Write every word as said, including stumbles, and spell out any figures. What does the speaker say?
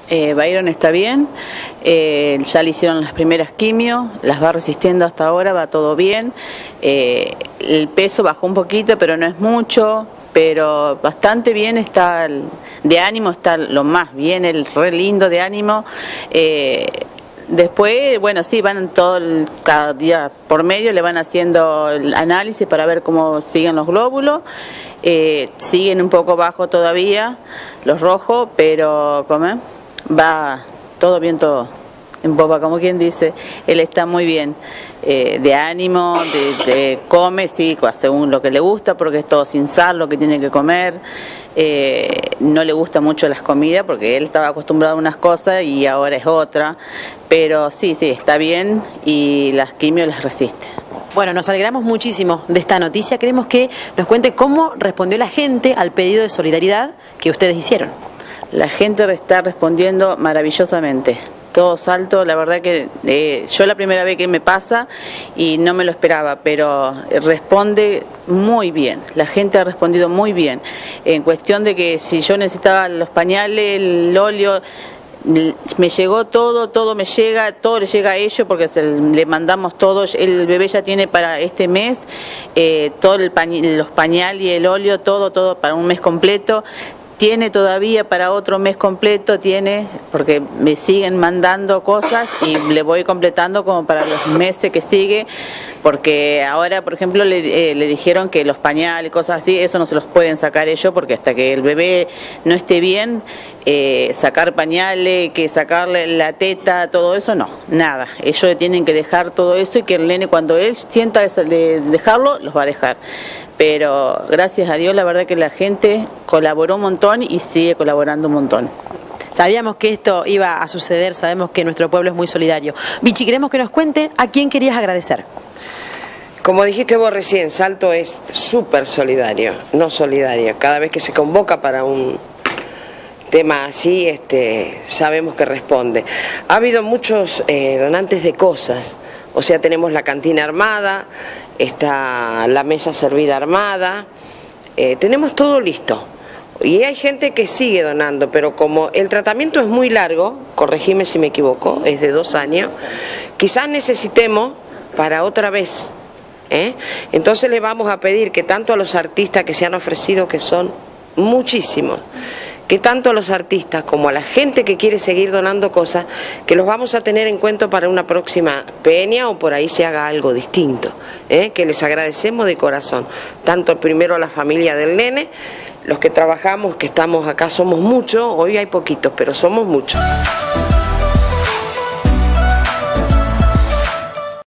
Eh, Byron está bien, eh, ya le hicieron las primeras quimio, las va resistiendo hasta ahora, va todo bien. Eh, el peso bajó un poquito, pero no es mucho, pero bastante bien está, el, de ánimo está lo más bien, el re lindo de ánimo. Eh, Después, bueno, sí, van todo el, cada día por medio, le van haciendo el análisis para ver cómo siguen los glóbulos. Eh, siguen un poco bajo todavía los rojos, pero ¿cómo? Va todo bien, todo en popa, como quien dice. Él está muy bien, eh, de ánimo, de, de come, sí, según lo que le gusta, porque es todo sin sal lo que tiene que comer. Eh, no le gusta mucho las comidas porque él estaba acostumbrado a unas cosas y ahora es otra, pero sí, sí, está bien y las quimios las resiste. Bueno, nos alegramos muchísimo de esta noticia. Queremos que nos cuente cómo respondió la gente al pedido de solidaridad que ustedes hicieron. La gente está respondiendo maravillosamente. Todo salto, la verdad que eh, yo la primera vez que me pasa y no me lo esperaba, pero responde muy bien, la gente ha respondido muy bien, en cuestión de que si yo necesitaba los pañales, el óleo, me llegó todo, todo me llega, todo le llega a ellos porque se, le mandamos todo, el bebé ya tiene para este mes, eh, todo el pañ los pañales y el óleo, todo, todo para un mes completo. Tiene todavía para otro mes completo, tiene, porque me siguen mandando cosas y le voy completando como para los meses que sigue, porque ahora, por ejemplo, le, eh, le dijeron que los pañales, cosas así, eso no se los pueden sacar ellos, porque hasta que el bebé no esté bien, eh, sacar pañales, que sacarle la teta, todo eso, no, nada. Ellos le tienen que dejar todo eso y que el nene, cuando él sienta de dejarlo, los va a dejar. Pero gracias a Dios, la verdad que la gente colaboró un montón y sigue colaborando un montón. Sabíamos que esto iba a suceder, sabemos que nuestro pueblo es muy solidario. Vichy, queremos que nos cuente a quién querías agradecer. Como dijiste vos recién, Salto es súper solidario, no solidario. Cada vez que se convoca para un tema así, este, sabemos que responde. Ha habido muchos eh, donantes de cosas. O sea, tenemos la cantina armada, está la mesa servida armada, eh, tenemos todo listo. Y hay gente que sigue donando, pero como el tratamiento es muy largo, corregime si me equivoco, es de dos años, quizás necesitemos para otra vez. ¿eh? Entonces le vamos a pedir que tanto a los artistas que se han ofrecido, que son muchísimos, que tanto a los artistas como a la gente que quiere seguir donando cosas, que los vamos a tener en cuenta para una próxima peña o por ahí se haga algo distinto, ¿eh? que les agradecemos de corazón, tanto primero a la familia del nene, los que trabajamos, que estamos acá somos muchos, hoy hay poquitos, pero somos muchos.